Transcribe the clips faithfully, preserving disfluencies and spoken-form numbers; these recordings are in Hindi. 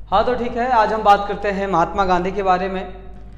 हाँ तो ठीक है, आज हम बात करते हैं महात्मा गांधी के बारे में।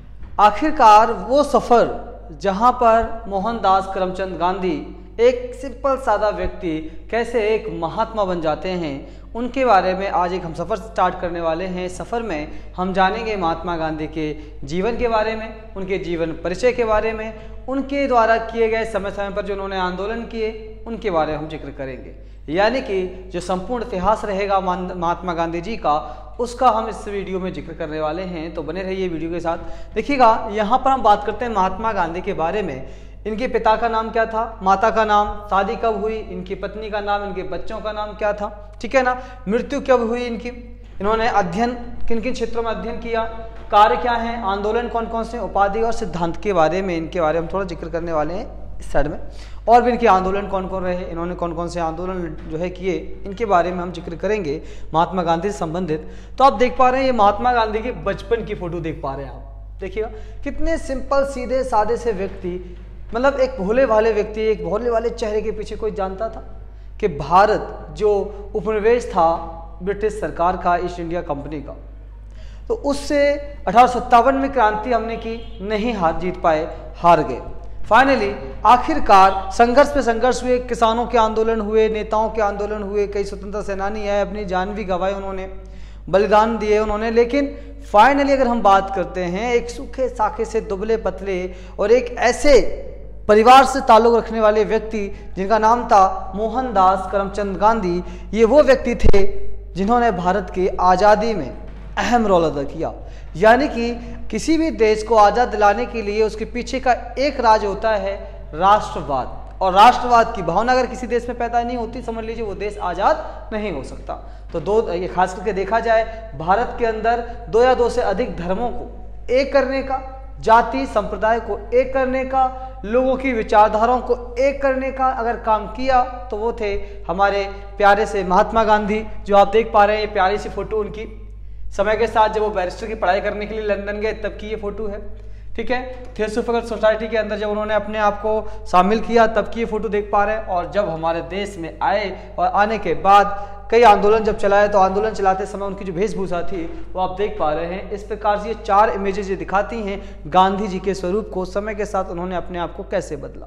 आखिरकार वो सफ़र जहाँ पर मोहनदास करमचंद गांधी एक सिंपल सादा व्यक्ति कैसे एक महात्मा बन जाते हैं, उनके बारे में आज एक हम सफ़र स्टार्ट करने वाले हैं। सफ़र में हम जानेंगे महात्मा गांधी के जीवन के बारे में, उनके जीवन परिचय के बारे में, उनके द्वारा किए गए समय समय पर जो उन्होंने आंदोलन किए उनके बारे में हम जिक्र करेंगे। यानी कि जो संपूर्ण इतिहास रहेगा महात्मा गांधी जी का, उसका हम इस वीडियो में जिक्र करने वाले हैं। तो बने रहिए वीडियो के साथ। देखिएगा, यहाँ पर हम बात करते हैं महात्मा गांधी के बारे में। इनके पिता का नाम क्या था, माता का नाम, शादी कब हुई, इनकी पत्नी का नाम, इनके बच्चों का नाम क्या था, ठीक है ना, मृत्यु कब हुई इनकी, इन्होंने अध्ययन किन किन क्षेत्रों में अध्ययन किया, कार्य क्या है, आंदोलन कौन कौन से, उपाधि और सिद्धांत के बारे में, इनके बारे में हम थोड़ा जिक्र करने वाले हैं इस साइड में। और भी इनके आंदोलन कौन कौन रहे, इन्होंने कौन कौन से आंदोलन जो है किए, इनके बारे में हम जिक्र करेंगे महात्मा गांधी से संबंधित। तो आप देख पा रहे हैं ये महात्मा गांधी के बचपन की फोटो देख पा रहे हैं आप। देखिएगा कितने सिंपल सीधे सादे से व्यक्ति, मतलब एक भोले भाले व्यक्ति, एक भोले वाले चेहरे के पीछे कोई जानता था कि भारत जो उपनिवेश था ब्रिटिश सरकार का, ईस्ट इंडिया कंपनी का, तो उससे अठारह सौ सत्तावन में क्रांति हमने की, नहीं हार जीत पाए, हार गए। फाइनली आखिरकार संघर्ष पे संघर्ष हुए, किसानों के आंदोलन हुए, नेताओं के आंदोलन हुए, कई स्वतंत्रता सेनानी आए, अपनी जान भी गंवाई उन्होंने, बलिदान दिए उन्होंने। लेकिन फाइनली अगर हम बात करते हैं एक सूखे साखे से दुबले पतले और एक ऐसे परिवार से ताल्लुक रखने वाले व्यक्ति जिनका नाम था मोहनदास करमचंद गांधी, ये वो व्यक्ति थे जिन्होंने भारत की आज़ादी में अहम रोल अदा किया। यानी कि किसी भी देश को आज़ाद दिलाने के लिए उसके पीछे का एक राज होता है राष्ट्रवाद, और राष्ट्रवाद की भावना अगर किसी देश में पैदा नहीं होती, समझ लीजिए वो देश आज़ाद नहीं हो सकता। तो दो ये खास करके देखा जाए, भारत के अंदर दो या दो से अधिक धर्मों को एक करने का, जाति संप्रदाय को एक करने का, लोगों की विचारधाराओं को एक करने का अगर काम किया तो वो थे हमारे प्यारे से महात्मा गांधी। जो आप देख पा रहे हैं ये प्यारी सी फोटो उनकी, समय के साथ जब वो बैरिस्टर की पढ़ाई करने के लिए लंदन गए तब की ये फोटो है, ठीक है। थियोसॉफिकल सोसाइटी के अंदर जब उन्होंने अपने आप को शामिल किया तब की ये फोटो देख पा रहे हैं। और जब हमारे देश में आए और आने के बाद कई आंदोलन जब चलाए, तो आंदोलन चलाते समय उनकी जो वेशभूषा थी वो आप देख पा रहे हैं। इस प्रकार से ये चार इमेजेस ये दिखाती हैं गांधी जी के स्वरूप को, समय के साथ उन्होंने अपने आप को कैसे बदला।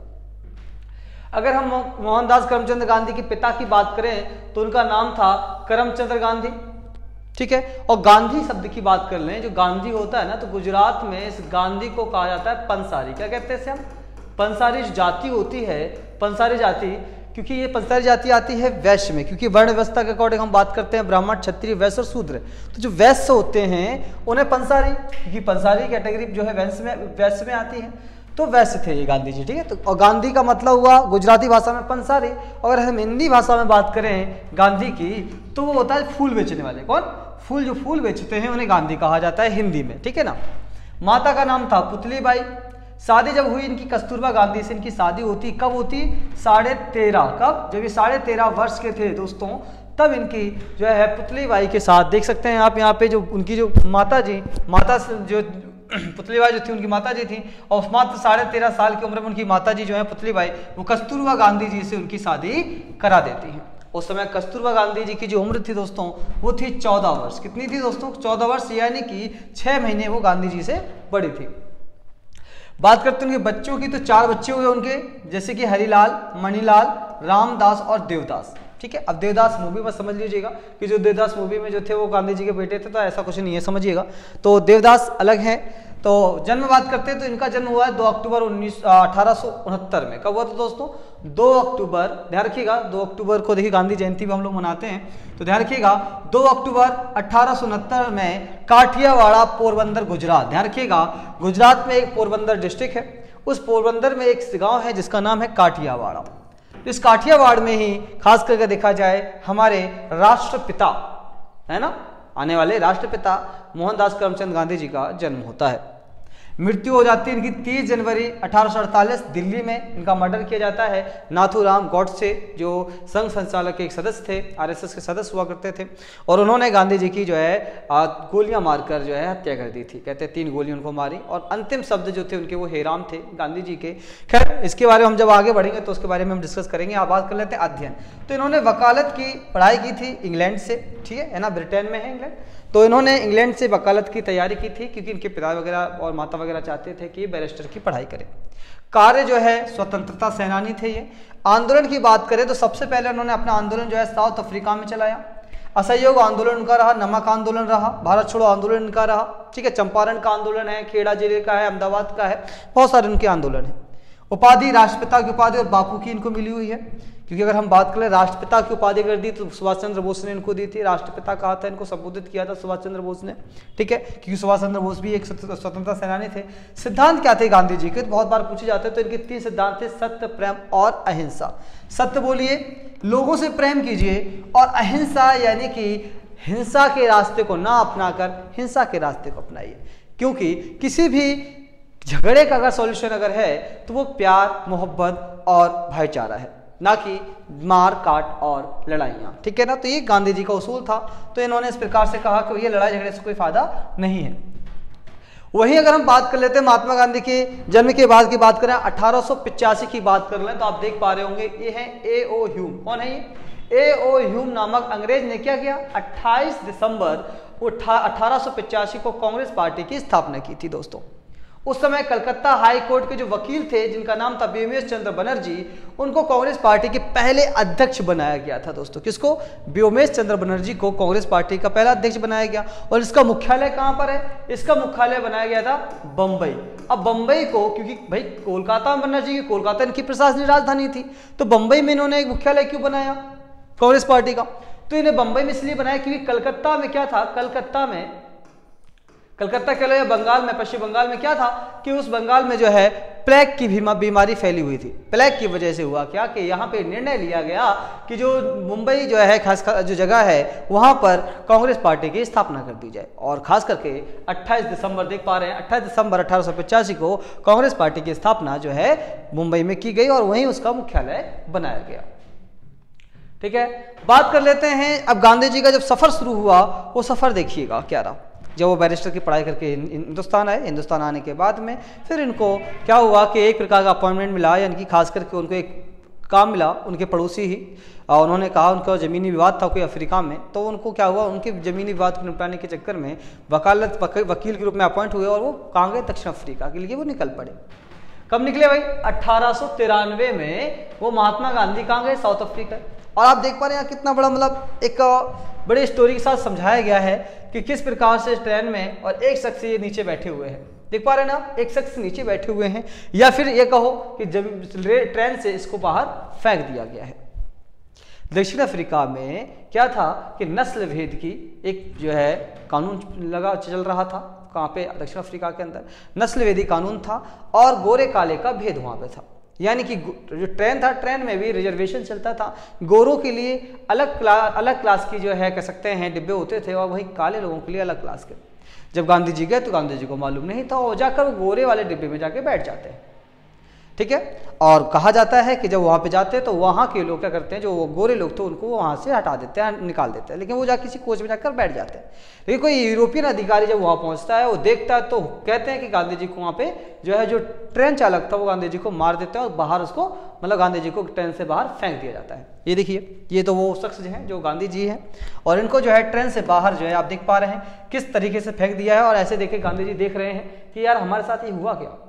अगर हम मोहनदास करमचंद गांधी के पिता की बात करें तो उनका नाम था करमचंद गांधी, ठीक है। और गांधी शब्द की बात कर लें, जो गांधी होता है ना, तो गुजरात में इस गांधी को कहा जाता है पंसारी। क्या कहते हैं इसे हम? पंसारी जो जाति होती है, पंसारी जाति, क्योंकि ये पंसारी जाति आती है वैश्य में, क्योंकि वर्ण व्यवस्था के अकॉर्डिंग हम बात करते हैं ब्राह्मण, क्षत्रिय, वैश्य और शूद्र। तो जो वैश्य होते हैं उन्हें पंसारी, क्योंकि पंसारी कैटेगरी जो है वैश्य में वैश्य में आती है, तो वैश्य थे ये गांधी जी, ठीक है। तो और गांधी का मतलब हुआ गुजराती भाषा में पंसारी। अगर हम हिंदी भाषा में बात करें गांधी की, तो वो होता है फूल बेचने वाले। कौन? फूल, जो फूल बेचते हैं उन्हें गांधी कहा जाता है हिंदी में, ठीक है ना। माता का नाम था पुतली बाई। शादी जब हुई इनकी कस्तूरबा गांधी से, इनकी शादी होती कब होती? साढ़े तेरह कब? जब ये साढ़े तेरह वर्ष के थे दोस्तों, तब इनकी जो है पुतली बाई के साथ देख सकते हैं आप यहाँ पे, जो उनकी जो माता जी, माता जो पुतली बाई जो थी उनकी माता जी थी, और मात्र साढ़े तेरह साल की उम्र में उनकी माता जी जो है पुतली बाई, वो कस्तूरबा गांधी जी से उनकी शादी करा देती हैं। उस समय कस्तूरबा गांधी जी की जो उम्र थी दोस्तों वो थी चौदह वर्ष। कितनी थी दोस्तों? चौदह वर्ष, यानी कि छह महीने वो गांधी जी से बड़ी थी। बात करते हैं उनके बच्चों की, तो चार बच्चे हुए उनके, जैसे कि हरिलाल, मणिलाल, रामदास और देवदास, ठीक है। अब देवदास मूवी में समझ लीजिएगा कि जो देवदास मूवी में जो थे वो गांधी जी के बेटे थे, तो ऐसा कुछ नहीं है, समझिएगा। तो देवदास अलग है। तो जन्म बात करते हैं तो इनका जन्म हुआ है दो अक्टूबर उन्नीस अठारह सौ उनहत्तर में। कब हुआ था दोस्तों? दो अक्टूबर, ध्यान रखिएगा, दो अक्टूबर को देखिए गांधी जयंती भी हम लोग मनाते हैं, तो ध्यान रखिएगा दो अक्टूबर अठारह सौ उनहत्तर में काठियावाड़ा, पोरबंदर, गुजरात। ध्यान रखिएगा गुजरात में एक पोरबंदर डिस्ट्रिक्ट है, उस पोरबंदर में एक गांव है जिसका नाम है काठियावाड़ा। इस काठियावाड़ में ही खास करके देखा जाए हमारे राष्ट्रपिता, है ना, आने वाले राष्ट्रपिता मोहनदास करमचंद गांधी जी का जन्म होता है। मृत्यु हो जाती है इनकी तीस जनवरी अठारह सौ अड़तालीस, दिल्ली में इनका मर्डर किया जाता है। नाथूराम गॉडसे जो संघ संचालक के एक सदस्य थे, आरएसएस के सदस्य हुआ करते थे, और उन्होंने गांधी जी की जो है गोलियां मारकर जो है हत्या कर दी थी। कहते हैं तीन गोली उनको मारी और अंतिम शब्द जो थे उनके वो हे राम थे गांधी जी के। खैर इसके बारे में हम जब आगे बढ़ेंगे तो उसके बारे में हम डिस्कस करेंगे। आप बात कर लेते हैं अध्ययन। तो इन्होंने वकालत की पढ़ाई की थी इंग्लैंड से, ठीक है ना, ब्रिटेन में है इंग्लैंड। तो इन्होंने इंग्लैंड से वकालत की तैयारी की थी क्योंकि इनके पिता वगैरह और माता वगैरह चाहते थे कि बैरिस्टर की पढ़ाई करें। कार्य जो है स्वतंत्रता सेनानी थे ये। आंदोलन की बात करें तो सबसे पहले उन्होंने अपना आंदोलन जो है साउथ अफ्रीका में चलाया। असहयोग आंदोलन उनका रहा, नमक आंदोलन रहा, भारत छोड़ो आंदोलन इनका रहा, ठीक है, चंपारण का आंदोलन है, खेड़ा जिले का है, अहमदाबाद का है, बहुत सारे उनके आंदोलन है। उपाधि राष्ट्रपिता की उपाधि और बापू की इनको मिली हुई है, क्योंकि अगर हम बात करें राष्ट्रपिता की उपाधि कर दी तो सुभाष चंद्र बोस ने इनको दी थी। राष्ट्रपिता कहा था, इनको संबोधित किया था सुभाष चंद्र बोस ने, ठीक है, क्योंकि सुभाष चंद्र बोस भी एक स्वतंत्रता सेनानी थे। सिद्धांत क्या थे गांधी जी के, बहुत बार पूछे जाते हैं। तो इनके तीन सिद्धांत थे, सत्य, प्रेम और अहिंसा। सत्य बोलिए, लोगों से प्रेम कीजिए, और अहिंसा यानी कि हिंसा के रास्ते को ना अपनाकर हिंसा के रास्ते को अपनाइए, क्योंकि किसी भी झगड़े का अगर सॉल्यूशन अगर है तो वो प्यार, मोहब्बत और भाईचारा है, ना कि मार काट और लड़ाइयाँ, ठीक है ना। तो ये गांधी जी का उसूल था। तो इन्होंने इस प्रकार से कहा कि ये लड़ाई झगड़े से कोई फायदा नहीं है। वहीं अगर हम बात कर लेते हैं महात्मा गांधी के जन्म के बाद की बात करें, अठारह सौ पिचासी की बात कर लें तो आप देख पा रहे होंगे ये है ए ओ ह्यूम। कौन है ये? ए ओ ह्यूम नामक अंग्रेज ने क्या किया, अट्ठाईस दिसंबर अठारह सौ पिचासी को कांग्रेस पार्टी की स्थापना की थी दोस्तों। उस समय कलकत्ता हाई कोर्ट के जो वकील थे जिनका नाम था व्योमेश चंद्र बनर्जी, उनको कांग्रेस पार्टी के पहले अध्यक्ष बनाया गया था दोस्तों। किसको? व्योमेश चंद्र बनर्जी को कांग्रेस पार्टी का पहला अध्यक्ष बनाया गया। और इसका मुख्यालय कहां पर है? इसका मुख्यालय बनाया गया था बंबई। अब बंबई को, क्योंकि भाई कोलकाता में बनर्जी की, कोलकाता इनकी प्रशासनिक राजधानी थी, तो बंबई में इन्होंने एक मुख्यालय क्यों बनाया कांग्रेस पार्टी का? तो इन्हें बंबई में इसलिए बनाया क्योंकि कलकत्ता में क्या था, कलकत्ता में कलकत्ता के अलावा बंगाल में, पश्चिम बंगाल में क्या था कि उस बंगाल में जो है प्लेग की बीमारी फैली हुई थी। प्लेग की वजह से हुआ क्या कि यहाँ पे निर्णय लिया गया कि जो मुंबई जो है खास जो जगह है वहाँ पर कांग्रेस पार्टी की स्थापना कर दी जाए। और खास करके अट्ठाईस दिसंबर देख पा रहे हैं, अट्ठाईस दिसंबर अठारह सौ पचासी को कांग्रेस पार्टी की स्थापना जो है मुंबई में की गई और वहीं उसका मुख्यालय बनाया गया। ठीक है, बात कर लेते हैं अब गांधी जी का जब सफर शुरू हुआ, वो सफर देखिएगा क्या रहा। जब वो बैरिस्टर की पढ़ाई करके हिंदुस्तान आए, हिंदुस्तान आने के बाद में फिर इनको क्या हुआ कि एक प्रकार का अपॉइंटमेंट मिला, यानी कि खास करके उनको एक काम मिला उनके पड़ोसी ही, और उन्होंने कहा उनका ज़मीनी विवाद था कोई अफ्रीका में, तो उनको क्या हुआ, उनके ज़मीनी विवाद को निपटाने के चक्कर में वकालत वकील के रूप में अपॉइंट हुए और वो कहाँ गए, दक्षिण अफ्रीका के लिए वो निकल पड़े। कब निकले भाई? अट्ठारह सौ तिरानवे में वो महात्मा गांधी कहाँ गए, साउथ अफ्रीका। और आप देख पा रहे हैं कितना बड़ा मतलब एक बड़े स्टोरी के साथ समझाया गया है कि किस प्रकार से ट्रेन में और एक शख्स ये नीचे बैठे हुए हैं, देख पा रहे हैं ना, एक शख्स नीचे बैठे हुए हैं, या फिर ये कहो कि जब ट्रेन से इसको बाहर फेंक दिया गया है। दक्षिण अफ्रीका में क्या था कि नस्ल भेद की एक जो है कानून लगा चल रहा था, कहाँ पे, दक्षिण अफ्रीका के अंदर नस्ल भेदी कानून था और गोरे काले का भेद वहाँ पे था। यानी कि जो ट्रेन था, ट्रेन में भी रिजर्वेशन चलता था, गोरों के लिए अलग क्लास अलग क्लास की जो है कह सकते हैं डिब्बे होते थे और वही काले लोगों के लिए अलग क्लास के। जब गांधी जी गए तो गांधी जी को मालूम नहीं था, और जाकर वो गोरे वाले डिब्बे में जाके बैठ जाते हैं। ठीक है, और कहा जाता है कि जब वहाँ पे जाते हैं तो वहाँ के लोग क्या करते हैं, जो गोरे लोग थे उनको वहाँ से हटा देते हैं, निकाल देते हैं, लेकिन वो जा किसी कोच में जाकर बैठ जाते हैं। लेकिन कोई यूरोपियन अधिकारी जब वहाँ पहुँचता है, वो देखता है तो कहते हैं कि गांधी जी को वहाँ पे जो है जो ट्रेन चालक था वो गांधी जी को मार देता है और बाहर उसको मतलब गांधी जी को ट्रेन से बाहर फेंक दिया जाता है। ये देखिए, ये तो वो शख्स जो है जो गांधी जी हैं, और इनको जो है ट्रेन से बाहर जो है आप देख पा रहे हैं किस तरीके से फेंक दिया है। और ऐसे देखे गांधी जी देख रहे हैं कि यार हमारे साथ ये हुआ क्या,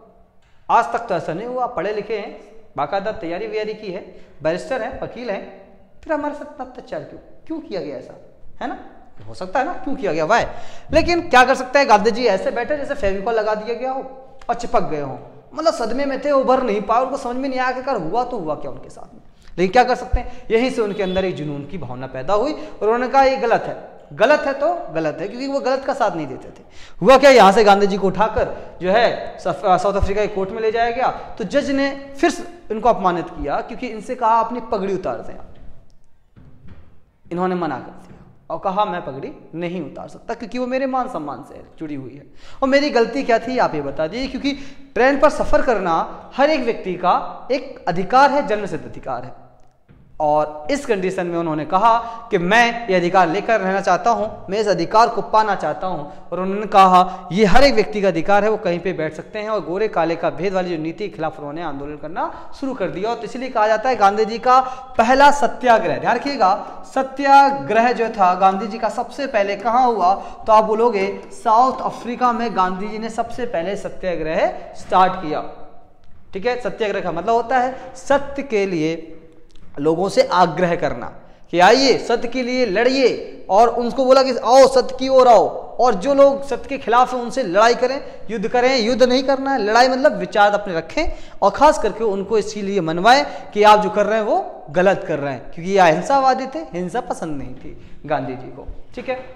आज तक तो ऐसा नहीं हुआ, पढ़े लिखे हैं, बाकायदा तैयारी व्यारी की है, बैरिस्टर हैं, वकील हैं, फिर हमारे साथ इतना अत्याचार क्यों क्यों किया गया ऐसा, है ना? हो सकता है ना क्यों किया गया वाह। लेकिन क्या कर सकते हैं, गांधी जी ऐसे बैठे जैसे फेविकॉल लगा दिया गया हो और चिपक गए हो, मतलब सदमे में थे, उभर नहीं पाए, उनको समझ में नहीं आया कि कर हुआ तो हुआ क्या उनके साथ में। लेकिन क्या कर सकते हैं, यहीं से उनके अंदर एक जुनून की भावना पैदा हुई और उन्होंने कहा ये गलत है, गलत है तो गलत है, क्योंकि वो गलत का साथ नहीं देते थे। हुआ क्या, यहाँ से गांधी जी को उठाकर जो है साउथ अफ्रीका के कोर्ट में ले जाया गया, तो जज ने फिर इनको अपमानित किया, क्योंकि इनसे कहा अपनी पगड़ी उतार दें। इन्होंने मना कर दिया, और कहा मैं पगड़ी नहीं उतार सकता क्योंकि वो मेरे मान सम्मान से जुड़ी हुई है। और मेरी गलती क्या थी आप ये बता दीजिए, क्योंकि ट्रेन पर सफर करना हर एक व्यक्ति का एक अधिकार है, जन्मसिद्ध अधिकार है। और इस कंडीशन में उन्होंने कहा कि मैं ये अधिकार लेकर रहना चाहता हूं, मैं इस अधिकार को पाना चाहता हूं। और उन्होंने कहा ये हर एक व्यक्ति का अधिकार है, वो कहीं पे बैठ सकते हैं। और गोरे काले का भेद वाली जो नीति के खिलाफ उन्होंने आंदोलन करना शुरू कर दिया। और इसलिए कहा जाता है गांधी जी का पहला सत्याग्रह, ध्यान रखिएगा, सत्याग्रह जो था गांधी जी का सबसे पहले कहाँ हुआ, तो आप बोलोगे साउथ अफ्रीका में गांधी जी ने सबसे पहले सत्याग्रह स्टार्ट किया। ठीक है, सत्याग्रह का मतलब होता है सत्य के लिए लोगों से आग्रह करना कि आइए सत्य के लिए लड़िए, और उनको बोला कि आओ सत्य की ओर आओ, और जो लोग सत्य के खिलाफ हैं उनसे लड़ाई करें, युद्ध करें। युद्ध नहीं करना है, लड़ाई मतलब विचार अपने रखें, और खास करके उनको इसीलिए मनवाएं कि आप जो कर रहे हैं वो गलत कर रहे हैं, क्योंकि ये अहिंसावादी थे, हिंसा पसंद नहीं थी गांधी जी को। ठीक है,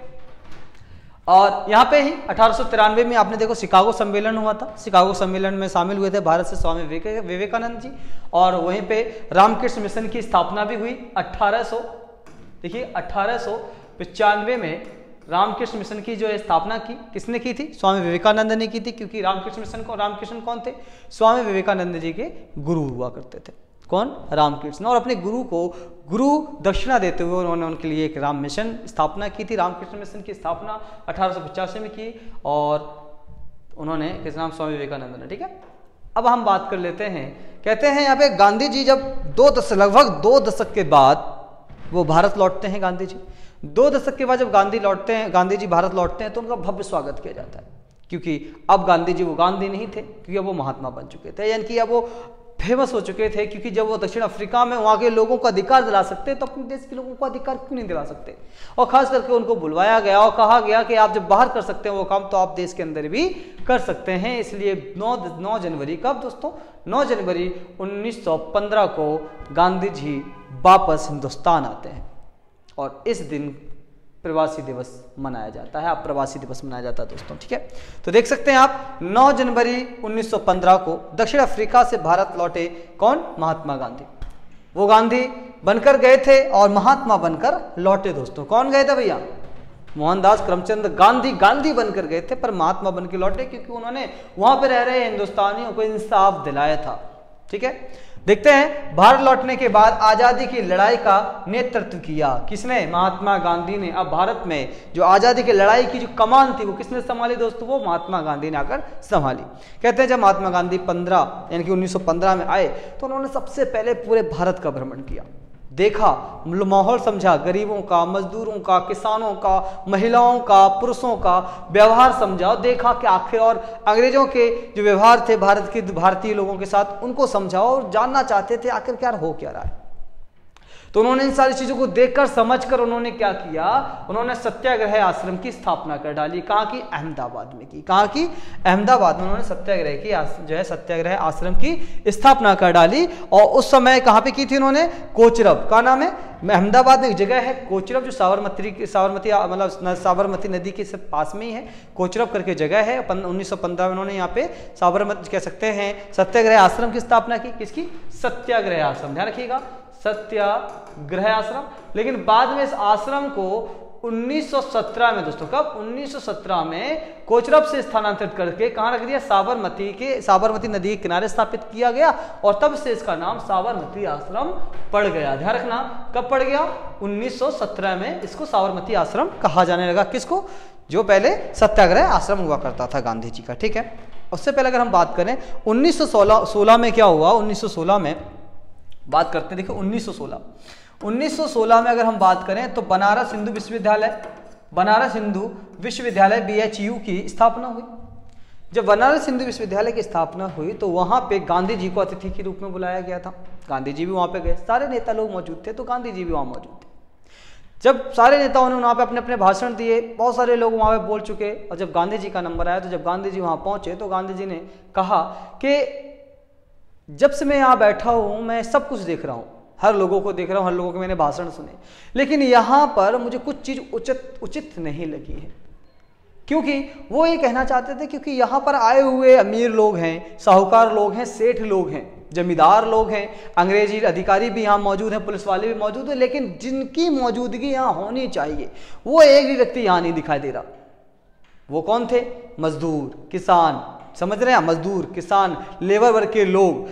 और यहाँ पे ही अठारह सौ तिरानवे में आपने देखो शिकागो सम्मेलन हुआ था। शिकागो सम्मेलन में शामिल हुए थे भारत से स्वामी विवेकानंद जी, और वहीं पे रामकृष्ण मिशन की स्थापना भी हुई अठारह सौ, देखिए अठारह सौ पचानवे में रामकृष्ण मिशन की जो स्थापना की किसने की थी, स्वामी विवेकानंद ने की थी। क्योंकि रामकृष्ण मिशन को, रामकृष्ण कौन थे, स्वामी विवेकानंद जी के गुरु हुआ करते थे। कौन, रामकृष्ण। और अपने गुरु को गुरु दक्षिणा देते हुए उन्होंने उनके लिए एक राम मिशन स्थापना की थी। रामकृष्ण मिशन की स्थापना अठारह सौ पचासी में की, और उन्होंने किस नाम, स्वामी विवेकानंद ने। ठीक है, अब हम बात कर लेते हैं, कहते हैं यहाँ पे गांधी जी जब दो दशक लगभग दो दशक के बाद वो भारत लौटते हैं। गांधी जी दो दशक के बाद जब गांधी लौटते हैं, गांधी जी भारत लौटते हैं तो उनका भव्य स्वागत किया जाता है, क्योंकि अब गांधी जी वो गांधी नहीं थे, क्योंकि अब वो महात्मा बन चुके थे, यानी कि अब वो फेमस हो चुके थे। क्योंकि जब वो दक्षिण अफ्रीका में वहाँ के लोगों को अधिकार दिला सकते तो अपने देश के लोगों को अधिकार क्यों नहीं दिला सकते। और खास करके उनको बुलवाया गया और कहा गया कि आप जब बाहर कर सकते हैं वो काम, तो आप देश के अंदर भी कर सकते हैं। इसलिए नौ जनवरी, कब दोस्तों, नौ जनवरी उन्नीस सौ पंद्रह को गांधी जी वापस हिंदुस्तान आते हैं, और इस दिन प्रवासी दिवस मनाया जाता है। आप प्रवासी दिवस मनाया जाता है दोस्तों। ठीक है, तो देख सकते हैं आप नौ जनवरी उन्नीस सौ पंद्रह को दक्षिण अफ्रीका से भारत लौटे कौन, महात्मा गांधी। वो गांधी बनकर गए थे और महात्मा बनकर लौटे दोस्तों। कौन गए थे भैया, मोहनदास करमचंद गांधी। गांधी बनकर गए थे पर महात्मा बनकर लौटे, क्योंकि उन्होंने वहां पर रह रहे हिंदुस्तानियों को इंसाफ दिलाया था। ठीक है, देखते हैं भारत लौटने के बाद आज़ादी की लड़ाई का नेतृत्व किया किसने, महात्मा गांधी ने। अब भारत में जो आज़ादी की लड़ाई की जो कमान थी वो किसने संभाली दोस्तों, वो महात्मा गांधी ने आकर संभाली। कहते हैं जब महात्मा गांधी पंद्रह यानी कि उन्नीस सौ पंद्रह में आए तो उन्होंने सबसे पहले पूरे भारत का भ्रमण किया, देखा, माहौल समझा, गरीबों का, मजदूरों का, किसानों का, महिलाओं का, पुरुषों का व्यवहार समझा, और देखा कि आखिर, और अंग्रेजों के जो व्यवहार थे भारत के भारतीय लोगों के साथ उनको समझा, और जानना चाहते थे आखिर क्या हो क्या रहा है। तो उन्होंने इन सारी चीजों को देखकर समझकर उन्होंने क्या किया, उन्होंने सत्याग्रह आश्रम की स्थापना कर डाली। कहाँ की, अहमदाबाद में की। कहाँ की, अहमदाबाद में उन्होंने सत्याग्रह की जो है सत्याग्रह आश्रम की स्थापना कर डाली। और उस समय कहाँ पे की थी उन्होंने, कोचरब, का नाम है, अहमदाबाद में एक जगह है कोचरब जो साबरमती साबरमती मतलब साबरमती नदी के पास में ही है, कोचरब करके जगह है। उन्नीस सौ पंद्रह में उन्होंने यहाँ पे साबरमती कह सकते हैं सत्याग्रह आश्रम की स्थापना की। किसकी, सत्याग्रह आश्रम, ध्यान रखिएगा, सत्याग्रह आश्रम। लेकिन बाद में इस आश्रम को उन्नीस सौ सत्रह में दोस्तों, कब, उन्नीस सौ सत्रह में कोचरब से स्थानांतरित करके कहां रख दिया, साबरमती के साबरमती नदी के किनारे स्थापित किया गया, और तब से इसका नाम साबरमती आश्रम पड़ गया। ध्यान रखना, कब पड़ गया, उन्नीस सौ सत्रह में इसको साबरमती आश्रम कहा जाने लगा। किसको, जो पहले सत्याग्रह आश्रम हुआ करता था गांधी जी का। ठीक है, उससे पहले अगर हम बात करें उन्नीस सौ सोलह में क्या हुआ, उन्नीस सौ सोलह में बात करते हैं। देखिए उन्नीस सौ सोलह उन्नीस सौ सोलह में अगर हम बात करें तो बनारस हिंदू विश्वविद्यालय बनारस हिंदू विश्वविद्यालय बी एच यू की स्थापना हुई। जब बनारस हिंदू विश्वविद्यालय की स्थापना हुई तो वहां पे गांधी जी को अतिथि के रूप में बुलाया गया था। गांधी जी भी वहां पे गए, सारे नेता लोग मौजूद थे, तो गांधी जी भी वहां मौजूद थे। जब सारे नेताओं ने वहां पे अपने अपने भाषण दिए, बहुत सारे लोग वहां पे बोल चुके, और जब गांधी जी का नंबर आया तो जब गांधी जी वहां पहुंचे तो गांधी जी ने कहा कि जब से मैं यहाँ बैठा हूँ मैं सब कुछ देख रहा हूँ, हर लोगों को देख रहा हूँ, हर लोगों के मैंने भाषण सुने, लेकिन यहाँ पर मुझे कुछ चीज़ उचित उचित नहीं लगी है। क्योंकि वो ये कहना चाहते थे क्योंकि यहाँ पर आए हुए अमीर लोग हैं, साहूकार लोग हैं, सेठ लोग हैं, जमींदार लोग हैं, अंग्रेजी अधिकारी भी यहाँ मौजूद हैं, पुलिस वाले भी मौजूद हैं, लेकिन जिनकी मौजूदगी यहाँ होनी चाहिए वो एक भी व्यक्ति यहाँ नहीं दिखाई दे रहा। वो कौन थे? मजदूर, किसान, समझ रहे हैं? मजदूर, किसान, लेबर वर्ग के लोग,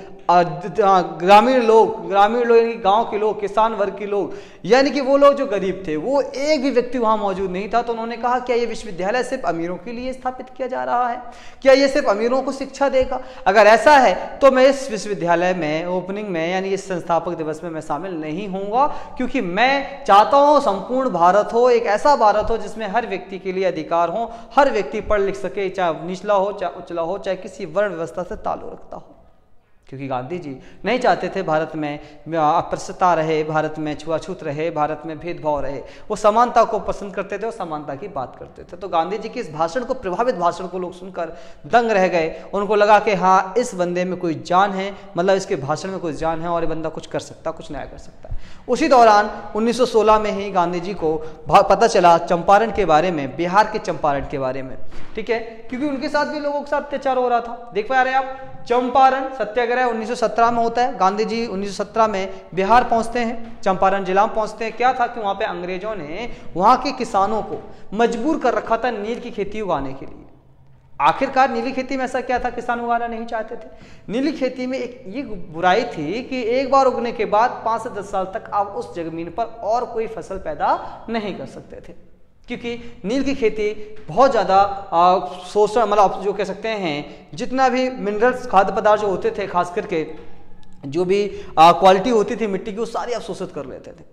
ग्रामीण लोग, ग्रामीण लोग यानी गांव के लोग, किसान वर्ग के लोग, यानी कि वो लोग जो गरीब थे, वो एक भी व्यक्ति वहां मौजूद नहीं था। तो उन्होंने कहा क्या ये विश्वविद्यालय सिर्फ अमीरों के लिए स्थापित किया जा रहा है? क्या ये सिर्फ अमीरों को शिक्षा देगा? अगर ऐसा है तो मैं इस विश्वविद्यालय में ओपनिंग में यानी इस संस्थापक दिवस में मैं शामिल नहीं होऊंगा, क्योंकि मैं चाहता हूँ संपूर्ण भारत हो, एक ऐसा भारत हो जिसमें हर व्यक्ति के लिए अधिकार हो, हर व्यक्ति पढ़ लिख सके, चाहे निचला हो चाहे उचला हो, चाहे किसी वर्ण व्यवस्था से ताल्लुक रखता हो। क्योंकि गांधी जी नहीं चाहते थे भारत में अस्पृश्यता रहे, भारत में छुआछूत रहे, भारत में भेदभाव रहे। वो समानता को पसंद करते थे और समानता की बात करते थे। तो गांधी जी के इस भाषण को, प्रभावित भाषण को लोग सुनकर दंग रह गए। उनको लगा कि हाँ, इस बंदे में कोई जान है, मतलब इसके भाषण में कोई जान है और ये बंदा कुछ कर सकता, कुछ नया कर सकता है। उसी दौरान उन्नीस सौ सोलह में ही गांधी जी को पता चला चंपारण के बारे में, बिहार के चंपारण के बारे में, ठीक है, क्योंकि उनके साथ भी लोगों के साथ अत्याचार हो रहा था। देख पा रहे हैं आप, चंपारण सत्याग्रह उन्नीस सौ सत्रह में होता है। गांधी जी उन्नीस सौ सत्रह में बिहार पहुंचते हैं, चंपारण जिला में पहुंचते हैं। क्या था कि वहां पे अंग्रेजों ने वहां के किसानों को मजबूर कर रखा था नील की खेती उगाने के लिए। आखिरकार नीली खेती में ऐसा क्या था, किसान उगाना नहीं चाहते थे। नीली खेती में एक ये बुराई थी कि एक बार उगने के बाद पाँच से दस साल तक आप उस जमीन पर और कोई फसल पैदा नहीं कर सकते थे, क्योंकि नील की खेती बहुत ज़्यादा शोषण, मतलब जो कह सकते हैं जितना भी मिनरल्स, खाद्य पदार्थ जो होते थे, खास करके जो भी क्वालिटी होती थी मिट्टी की, वो सारी अवशोषित कर लेते थे।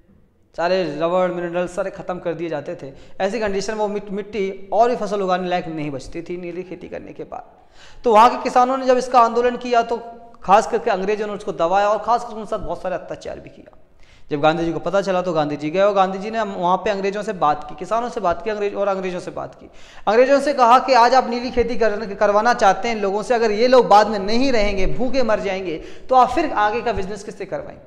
सारे रबड़ मिनरल्स सारे खत्म कर दिए जाते थे। ऐसी कंडीशन में वो मिट्टी और भी फसल उगाने लायक नहीं बचती थी नीली खेती करने के बाद। तो वहाँ के किसानों ने जब इसका आंदोलन किया तो खास करके अंग्रेजों ने उसको दबाया और खास करके उनके साथ बहुत सारे अत्याचार भी किया। जब गांधी जी को पता चला तो गांधी जी गए और गांधी जी ने वहाँ पे अंग्रेजों से बात की, किसानों से बात की, अंग्रेज और अंग्रेजों से बात की। अंग्रेजों से कहा कि आज आप नीली खेती कर, करवाना चाहते हैं लोगों से, अगर ये लोग बाद में नहीं रहेंगे, भूखे मर जाएंगे, तो आप फिर आगे का बिजनेस किससे करवाएंगे?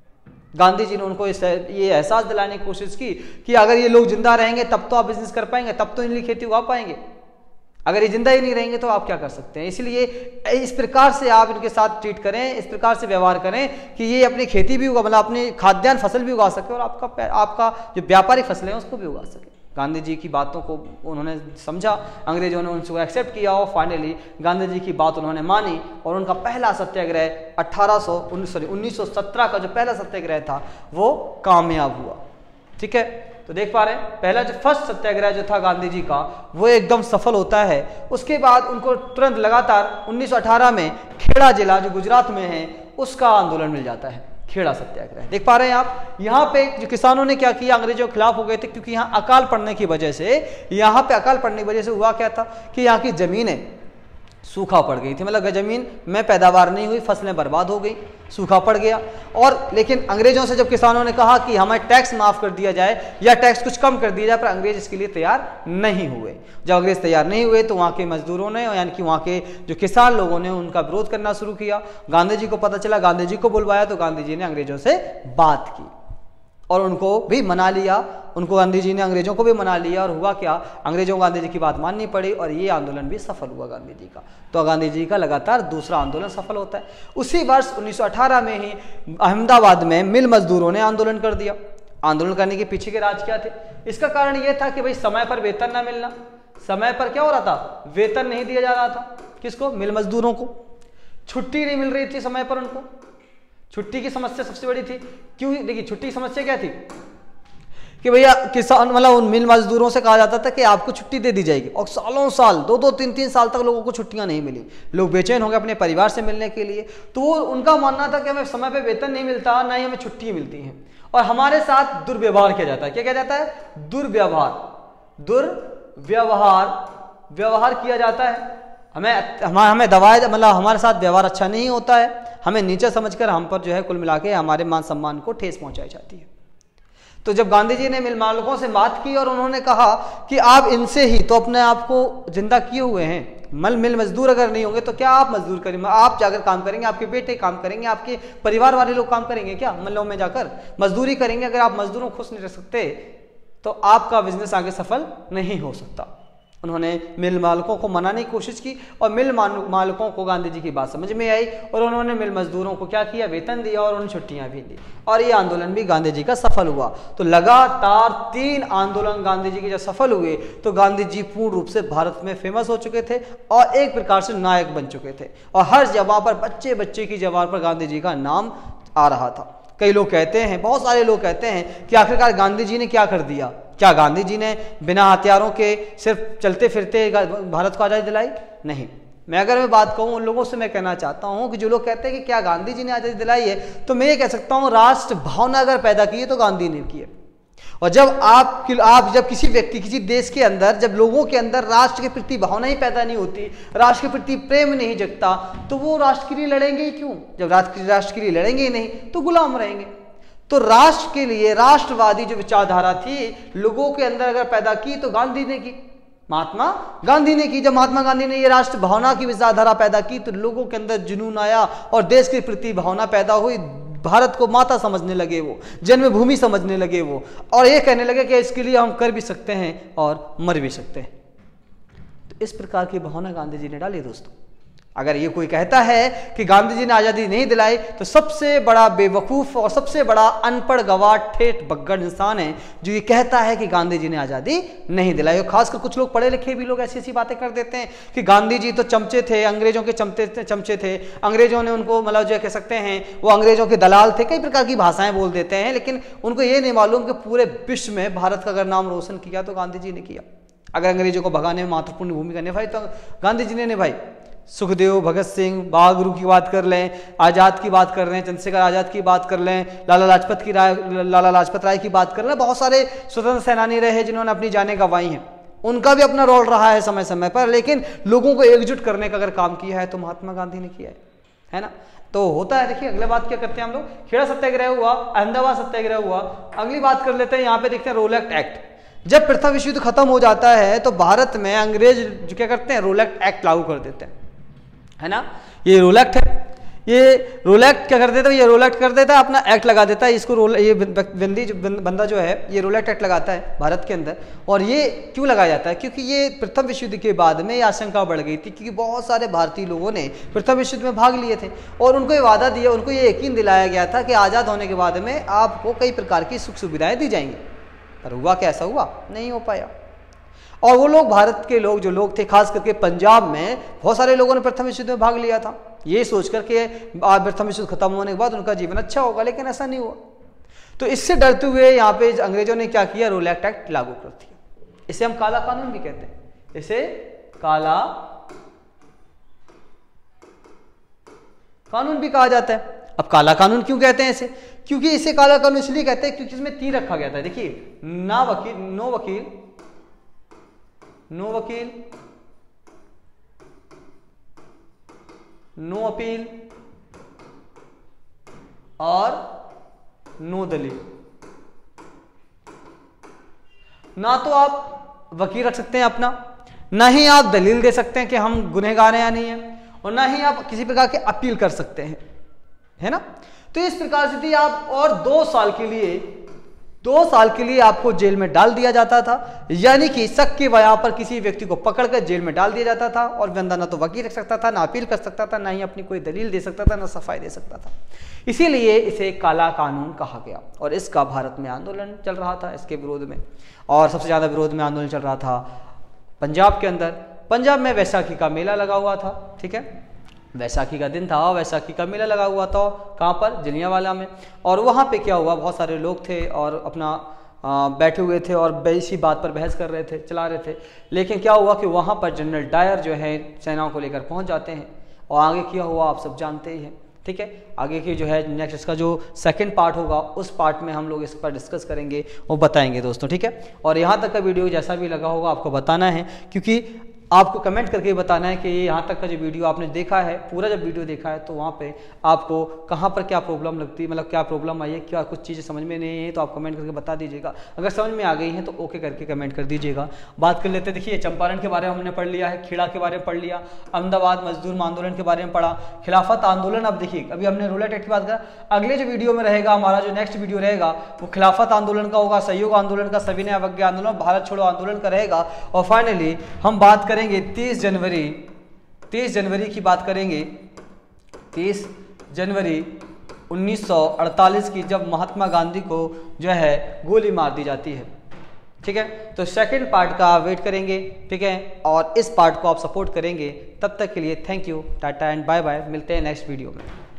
गांधी जी ने उनको ये एहसास दिलाने की कोशिश की कि अगर ये लोग जिंदा रहेंगे तब तो आप बिजनेस कर पाएंगे, तब तो नीली खेती उगा पाएंगे। अगर ये जिंदा ही नहीं रहेंगे तो आप क्या कर सकते हैं? इसलिए इस प्रकार से आप इनके साथ ट्रीट करें, इस प्रकार से व्यवहार करें कि ये अपनी खेती भी उगा, मतलब अपनी खाद्यान्न फसल भी उगा सके और आपका आपका जो व्यापारिक फसलें हैं उसको भी उगा सके। गांधी जी की बातों को उन्होंने समझा, अंग्रेजों ने उनको एक्सेप्ट किया और फाइनली गांधी जी की बात उन्होंने मानी और उनका पहला सत्याग्रह अट्ठारह सौ सॉरी उन्नीस सौ सत्रह का जो पहला सत्याग्रह था वो कामयाब हुआ। ठीक है, तो देख पा रहे हैं पहला जो फर्स्ट सत्याग्रह जो था गांधी जी का वो एकदम सफल होता है। उसके बाद उनको तुरंत लगातार उन्नीस सौ अठारह में खेड़ा जिला जो गुजरात में है उसका आंदोलन मिल जाता है, खेड़ा सत्याग्रह। देख पा रहे हैं आप, यहाँ पे जो किसानों ने क्या किया, अंग्रेजों के खिलाफ हो गए थे क्योंकि यहाँ अकाल पड़ने की वजह से, यहाँ पे अकाल पड़ने की वजह से हुआ क्या था कि यहाँ की जमीनें सूखा पड़ गई थी, मतलब जमीन में पैदावार नहीं हुई, फसलें बर्बाद हो गई, सूखा पड़ गया। और लेकिन अंग्रेजों से जब किसानों ने कहा कि हमें टैक्स माफ कर दिया जाए या टैक्स कुछ कम कर दिया जाए, पर अंग्रेज इसके लिए तैयार नहीं हुए। जब अंग्रेज तैयार नहीं हुए तो वहाँ के मजदूरों ने यानी कि वहाँ के जो किसान लोगों ने उनका विरोध करना शुरू किया। गांधी जी को पता चला, गांधी जी को बुलवाया तो गांधी जी ने अंग्रेजों से बात की और उनको भी मना लिया, उनको गांधी जी ने अंग्रेजों को भी मना लिया। और हुआ क्या, अंग्रेजों को गांधी जी की बात माननी पड़ी और ये आंदोलन भी सफल हुआ गांधी जी का। तो गांधी जी का लगातार दूसरा आंदोलन सफल होता है। उसी वर्ष उन्नीस सौ अठारह में ही अहमदाबाद में मिल मजदूरों ने आंदोलन कर दिया। आंदोलन करने के पीछे के राज क्या थे? इसका कारण यह था कि भाई समय पर वेतन ना मिलना। समय पर क्या हो रहा था, वेतन नहीं दिया जा रहा था। किसको? मिल मजदूरों को। छुट्टी नहीं मिल रही थी समय पर उनको, छुट्टी की समस्या सबसे बड़ी थी। क्यों? देखिए छुट्टी की समस्या क्या थी कि भैया किसान मतलब उन मिल मजदूरों से कहा जाता था कि आपको छुट्टी दे दी जाएगी और सालों साल दो दो तीन तीन साल तक लोगों को छुट्टियां नहीं मिली। लोग बेचैन हो गए अपने परिवार से मिलने के लिए। तो वो उनका मानना था कि हमें समय पे वेतन नहीं मिलता, ना ही हमें छुट्टी मिलती है और हमारे साथ दुर्व्यवहार किया जाता है। क्या किया जाता है? दुर्व्यवहार, दुर्व्यवहार व्यवहार किया जाता है। हमें हमें हमें दवाएं मतलब हमारे साथ व्यवहार अच्छा नहीं होता है, हमें नीचे समझकर हम पर जो है कुल मिला के हमारे मान सम्मान को ठेस पहुंचाई जाती है। तो जब गांधी जी ने मिल मालिकों से बात की और उन्होंने कहा कि आप इनसे ही तो अपने आप को जिंदा किए हुए हैं, मल मिल मजदूर अगर नहीं होंगे तो क्या आप मजदूर करेंगे? आप जाकर काम करेंगे, आपके बेटे काम करेंगे, आपके परिवार वाले लोग काम करेंगे क्या? मल्लों में जाकर मजदूरी करेंगे। अगर आप मजदूरों को खुश नहीं रख सकते तो आपका बिजनेस आगे सफल नहीं हो सकता। उन्होंने मिल मालिकों को मनाने की कोशिश की और मिल मालिकों को गांधी जी की बात समझ में आई और उन्होंने मिल मजदूरों को क्या किया, वेतन दिया और उन्हें छुट्टियां भी दी और ये आंदोलन भी गांधी जी का सफल हुआ। तो लगातार तीन आंदोलन गांधी जी के जब सफल हुए तो गांधी जी पूर्ण रूप से भारत में फेमस हो चुके थे और एक प्रकार से नायक बन चुके थे और हर जगह पर बच्चे बच्चे की जबान पर गांधी जी का नाम आ रहा था। कई लोग कहते हैं, बहुत सारे लोग कहते हैं कि आखिरकार गांधी जी ने क्या कर दिया, क्या गांधी जी ने बिना हथियारों के सिर्फ चलते फिरते भारत को आज़ादी दिलाई? नहीं। मैं अगर मैं बात कहूँ उन लोगों से मैं कहना चाहता हूँ कि जो लोग कहते हैं कि क्या गांधी जी ने आज़ादी दिलाई है, तो मैं ये कह सकता हूँ राष्ट्र भावना अगर पैदा की है तो गांधी ने की है। और जब आप आप जब किसी व्यक्ति किसी देश के अंदर जब लोगों के अंदर राष्ट्र के प्रति भावना ही पैदा नहीं होती, राष्ट्र के प्रति प्रेम नहीं जगता, तो वो राष्ट्र के लिए लड़ेंगे ही क्यों? जब राष्ट्र राष्ट्र के लिए लड़ेंगे ही नहीं तो गुलाम रहेंगे। तो राष्ट्र के लिए राष्ट्रवादी जो विचारधारा थी लोगों के अंदर अगर पैदा की तो गांधी ने की, महात्मा गांधी ने की। जब महात्मा गांधी ने ये राष्ट्र भावना की विचारधारा पैदा की तो लोगों के अंदर जुनून आया और देश के प्रति भावना पैदा हुई। भारत को माता समझने लगे वो, जन्मभूमि समझने लगे वो और ये कहने लगे कि इसके लिए हम कर भी सकते हैं और मर भी सकते हैं। तो इस प्रकार की भावना गांधी जी ने डाली। दोस्तों अगर ये कोई कहता है कि गांधी जी ने आज़ादी नहीं दिलाई तो सबसे बड़ा बेवकूफ़ और सबसे बड़ा अनपढ़ गवार ठेठ बग्गड़ इंसान है जो ये कहता है कि गांधी जी ने आज़ादी नहीं दिलाई। और खासकर कुछ लोग पढ़े लिखे भी लोग ऐसी ऐसी बातें कर देते हैं कि गांधी जी तो चमचे थे, अंग्रेजों के चमचे चमचे थे, अंग्रेजों ने उनको मतलब जो कह सकते हैं वो अंग्रेजों के दलाल थे, कई प्रकार की भाषाएं बोल देते हैं, लेकिन उनको ये नहीं मालूम कि पूरे विश्व में भारत का अगर नाम रोशन किया तो गांधी जी ने किया। अगर अंग्रेजों को भगाने में महत्वपूर्ण भूमिका निभाई तो गांधी जी ने निभाई। सुखदेव, भगत सिंह, बहादुर की बात कर लें, आज़ाद की बात कर लें, चंद्रशेखर आज़ाद की बात कर लें, लाला लाजपत की राय लाला लाजपत राय की बात कर लें, बहुत सारे स्वतंत्र सेनानी रहे जिन्होंने अपनी जानें गंवाई हैं। उनका भी अपना रोल रहा है समय समय पर, लेकिन लोगों को एकजुट करने का अगर काम किया है तो महात्मा गांधी ने किया है, है ना। तो होता है। देखिए अगले बात क्या करते हैं हम लोग, खेड़ा सत्याग्रह हुआ, अहमदाबाद सत्याग्रह हुआ। अगली बात कर लेते हैं, यहाँ पे देखते हैं रोलैक्ट एक्ट। जब प्रथम विश्व युद्ध खत्म हो जाता है तो भारत में अंग्रेज जो क्या करते हैं, रोलैक्ट एक्ट लागू कर देते हैं, है ना। ये रोलैक्ट है, ये रोलैक्ट क्या कर देता है, ये रोलैक्ट कर देता है, अपना एक्ट लगा देता है। इसको रोल ये बंदी बंदा जो है ये रोलैक्ट एक्ट लगाता है भारत के अंदर। और ये क्यों लगाया जाता है, क्योंकि ये प्रथम विश्व युद्ध के बाद में ये आशंका बढ़ गई थी, क्योंकि बहुत सारे भारतीय लोगों ने प्रथम विश्व युद्ध में भाग लिए थे और उनको ये वादा दिया, उनको ये यकीन दिलाया गया था कि आज़ाद होने के बाद में आपको कई प्रकार की सुख सुविधाएँ दी जाएंगी। पर हुआ क्या, ऐसा हुआ नहीं हो पाया। और वो लोग भारत के लोग जो लोग थे, खास करके पंजाब में बहुत सारे लोगों ने प्रथम विश्व युद्ध में भाग लिया था, ये सोच करके प्रथम विश्व युद्ध खत्म होने के बाद उनका जीवन अच्छा होगा, लेकिन ऐसा नहीं हुआ। तो इससे डरते हुए यहाँ पे अंग्रेजों ने क्या किया, रोलैक्ट एक्ट लागू कर दिया। इसे हम काला कानून भी कहते हैं, इसे काला कानून भी कहा जाता है। अब काला कानून क्यों कहते हैं इसे, क्योंकि इसे काला कानून इसलिए कहते हैं क्योंकि इसमें तीन रखा गया था। देखिए, ना वकील, नो वकील, नो वकील, नो अपील और नो दलील। ना तो आप वकील रख सकते हैं अपना, ना ही आप दलील दे सकते हैं कि हम गुनहगार हैं या नहीं है, और ना ही आप किसी प्रकार के अपील कर सकते हैं, है ना। तो इस प्रकार से थी आप, और दो साल के लिए दो साल के लिए आपको जेल में डाल दिया जाता था, यानी कि शक के बयां पर किसी व्यक्ति को पकड़कर जेल में डाल दिया जाता था और बंदा ना तो वकील रख सकता था, ना अपील कर सकता था, ना ही अपनी कोई दलील दे सकता था, ना सफाई दे सकता था। इसीलिए इसे काला कानून कहा गया और इसका भारत में आंदोलन चल रहा था इसके विरोध में। और सबसे ज़्यादा विरोध में आंदोलन चल रहा था पंजाब के अंदर। पंजाब में वैसाखी का मेला लगा हुआ था, ठीक है, वैसाखी का दिन था, वैसाखी का मेला लगा हुआ था, कहाँ पर, जलियांवाला में। और वहाँ पे क्या हुआ, बहुत सारे लोग थे और अपना आ, बैठे हुए थे और इसी बात पर बहस कर रहे थे, चला रहे थे। लेकिन क्या हुआ कि वहाँ पर जनरल डायर जो है सेनाओं को लेकर पहुँच जाते हैं और आगे क्या हुआ आप सब जानते ही हैं, ठीक है। आगे की जो है नेक्स्ट इसका जो सेकंड पार्ट होगा उस पार्ट में हम लोग इस पर डिस्कस करेंगे और बताएंगे दोस्तों, ठीक है। और यहाँ तक का वीडियो जैसा भी लगा होगा आपको बताना है, क्योंकि आपको कमेंट करके बताना है कि यहाँ तक का जो वीडियो आपने देखा है, पूरा जब वीडियो देखा है तो वहाँ पे आपको कहाँ पर क्या प्रॉब्लम लगती है, मतलब क्या प्रॉब्लम आई है, क्या कुछ चीज़ें समझ में नहीं है तो आप कमेंट करके बता दीजिएगा। अगर समझ में आ गई है तो ओके करके कमेंट कर दीजिएगा। बात कर लेते हैं, देखिए चंपारण के बारे में हमने पढ़ लिया है, खेड़ा के बारे में पढ़ लिया, अहमदाबाद मजदूर आंदोलन के बारे में पढ़ा, खिलाफत आंदोलन। अब देखिए अभी हमने रूरल एक्ट की बात करा, अगले जो वीडियो में रहेगा हमारा जो नेक्स्ट वीडियो रहेगा वो खिलाफत आंदोलन का होगा, सहयोग आंदोलन का, सविनय अवज्ञा आंदोलन, भारत छोड़ो आंदोलन का रहेगा। और फाइनली हम बात करेंगे तीस जनवरी तीस जनवरी की बात करेंगे, तीस जनवरी उन्नीस सौ अड़तालीस की, जब महात्मा गांधी को जो है गोली मार दी जाती है। ठीक है, तो सेकंड पार्ट का आप वेट करेंगे, ठीक है, और इस पार्ट को आप सपोर्ट करेंगे। तब तक के लिए thank you, tata and bye bye, मिलते हैं नेक्स्ट वीडियो में।